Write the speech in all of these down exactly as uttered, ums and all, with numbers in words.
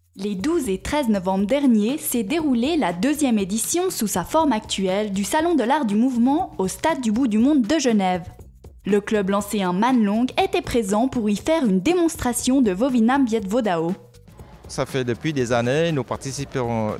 Les douze et treize novembre dernier s'est déroulée la deuxième édition sous sa forme actuelle du Salon de l'Art du Mouvement au Stade du Bout du Monde de Genève. Le club lancéen Manlong était présent pour y faire une démonstration de Vovinam Viet Vo Dao. Ça fait depuis des années, nous participons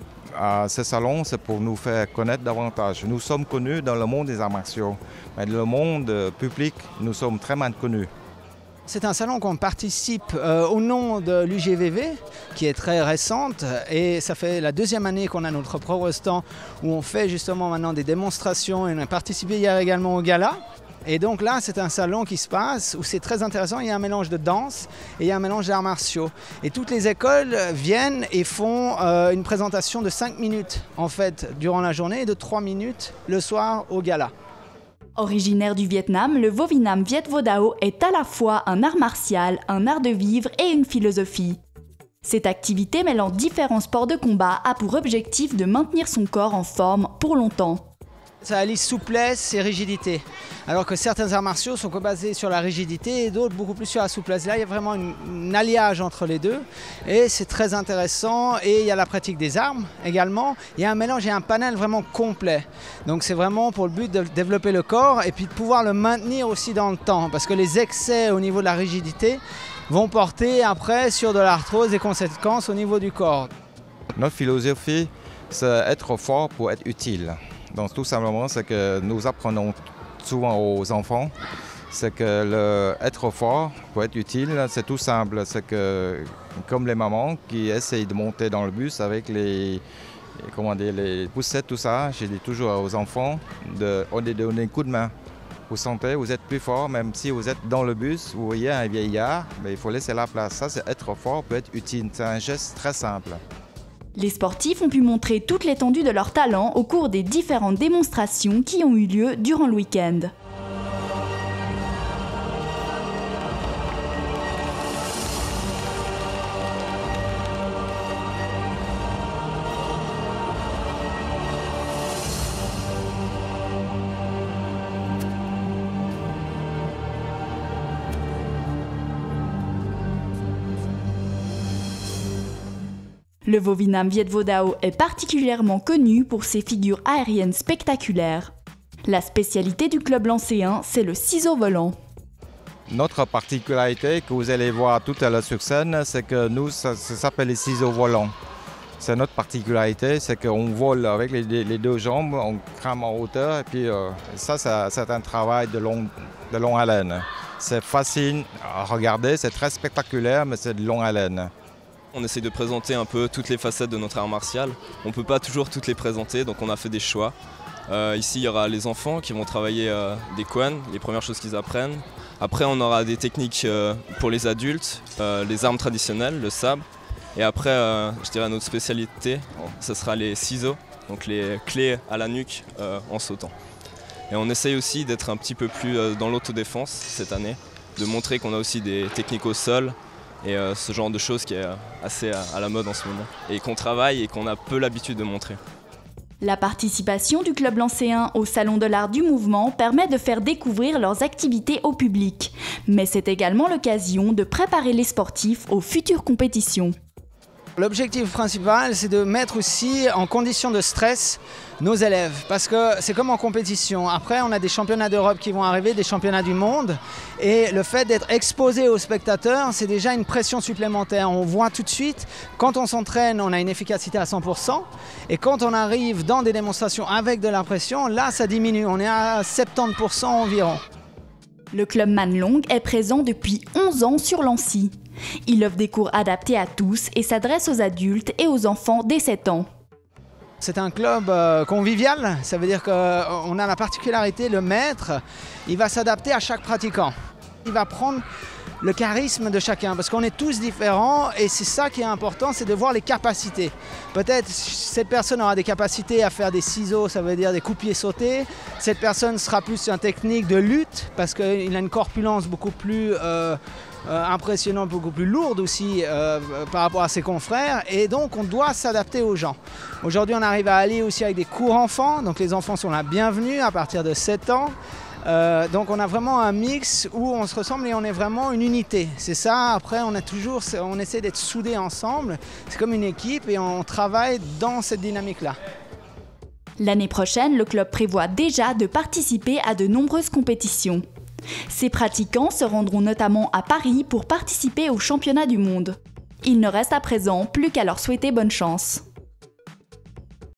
à ce salon, c'est pour nous faire connaître davantage. Nous sommes connus dans le monde des arts martiaux, mais dans le monde public, nous sommes très mal connus. C'est un salon qu'on participe euh, au nom de l'U G V V, qui est très récente, et ça fait la deuxième année qu'on a notre propre stand où on fait justement maintenant des démonstrations, et on a participé hier également au gala. Et donc là, c'est un salon qui se passe où c'est très intéressant, il y a un mélange de danse et il y a un mélange d'arts martiaux. Et toutes les écoles viennent et font euh, une présentation de cinq minutes en fait durant la journée et de trois minutes le soir au gala. Originaire du Vietnam, le Vovinam Viet Vo Dao est à la fois un art martial, un art de vivre et une philosophie. Cette activité mêlant différents sports de combat a pour objectif de maintenir son corps en forme pour longtemps. Ça allie souplesse et rigidité, alors que certains arts martiaux sont basés sur la rigidité et d'autres beaucoup plus sur la souplesse. Là, il y a vraiment un alliage entre les deux et c'est très intéressant. Et il y a la pratique des armes également. Il y a un mélange, il y a un panel vraiment complet. Donc c'est vraiment pour le but de développer le corps et puis de pouvoir le maintenir aussi dans le temps, parce que les excès au niveau de la rigidité vont porter après sur de l'arthrose des conséquences au niveau du corps. Notre philosophie, c'est être fort pour être utile. Donc tout simplement, c'est que nous apprenons souvent aux enfants, c'est que le être fort pour être utile, c'est tout simple. C'est que comme les mamans qui essayent de monter dans le bus avec les, comment dire, les poussettes, tout ça, je dis toujours aux enfants de, de donner un coup de main. Vous sentez, vous êtes plus fort, même si vous êtes dans le bus, vous voyez un vieillard, mais il faut laisser la place. Ça, c'est être fort pour être utile. C'est un geste très simple. Les sportifs ont pu montrer toute l'étendue de leur talent au cours des différentes démonstrations qui ont eu lieu durant le week-end. Le Vovinam Viet Vo Dao est particulièrement connu pour ses figures aériennes spectaculaires. La spécialité du club lancéen, c'est le ciseau volant. Notre particularité que vous allez voir tout à l'heure sur scène, c'est que nous, ça, ça s'appelle les ciseaux volants. C'est notre particularité, c'est qu'on vole avec les, les deux jambes, on crame en hauteur, et puis euh, ça, ça c'est un travail de, long, de longue haleine. C'est facile à regarder, c'est très spectaculaire, mais c'est de longue haleine. On essaie de présenter un peu toutes les facettes de notre art martial. On ne peut pas toujours toutes les présenter, donc on a fait des choix. Euh, ici, il y aura les enfants qui vont travailler euh, des Quan, les premières choses qu'ils apprennent. Après, on aura des techniques euh, pour les adultes, euh, les armes traditionnelles, le sabre. Et après, euh, je dirais notre spécialité, ce sera les ciseaux, donc les clés à la nuque euh, en sautant. Et on essaye aussi d'être un petit peu plus euh, dans l'autodéfense cette année, de montrer qu'on a aussi des techniques au sol, et euh, ce genre de choses qui est assez à, à la mode en ce moment et qu'on travaille et qu'on a peu l'habitude de montrer. La participation du club lancéen au Salon de l'Art du Mouvement permet de faire découvrir leurs activités au public, mais c'est également l'occasion de préparer les sportifs aux futures compétitions. L'objectif principal, c'est de mettre aussi en condition de stress nos élèves, parce que c'est comme en compétition. Après, on a des championnats d'Europe qui vont arriver, des championnats du monde, et le fait d'être exposé aux spectateurs, c'est déjà une pression supplémentaire. On voit tout de suite, quand on s'entraîne, on a une efficacité à cent pour cent, et quand on arrive dans des démonstrations avec de la pression, là, ça diminue. On est à soixante-dix pour cent environ. Le club Manlong est présent depuis onze ans sur Lancy. Il offre des cours adaptés à tous et s'adresse aux adultes et aux enfants dès sept ans. C'est un club euh, convivial, ça veut dire qu'on a la particularité, le maître, il va s'adapter à chaque pratiquant. Il va prendre le charisme de chacun, parce qu'on est tous différents et c'est ça qui est important, c'est de voir les capacités. Peut-être cette personne aura des capacités à faire des ciseaux, ça veut dire des coups de pied sautés. Cette personne sera plus sur une technique de lutte, parce qu'il a une corpulence beaucoup plus euh, euh, impressionnante, beaucoup plus lourde aussi euh, par rapport à ses confrères. Et donc on doit s'adapter aux gens. Aujourd'hui on arrive à aller aussi avec des cours enfants, donc les enfants sont la bienvenue à partir de sept ans. Euh, donc on a vraiment un mix où on se ressemble et on est vraiment une unité. C'est ça, après on, a toujours, on essaie d'être soudés ensemble, c'est comme une équipe et on travaille dans cette dynamique-là. L'année prochaine, le club prévoit déjà de participer à de nombreuses compétitions. Ces pratiquants se rendront notamment à Paris pour participer au championnat du monde. Il ne reste à présent plus qu'à leur souhaiter bonne chance.